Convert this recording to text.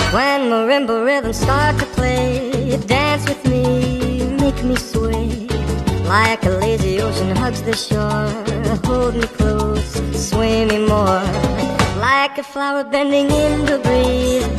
When marimba rhythms start to play, dance with me, make me sway. Like a lazy ocean hugs the shore, hold me close, sway me more. Like a flower bending in the breeze,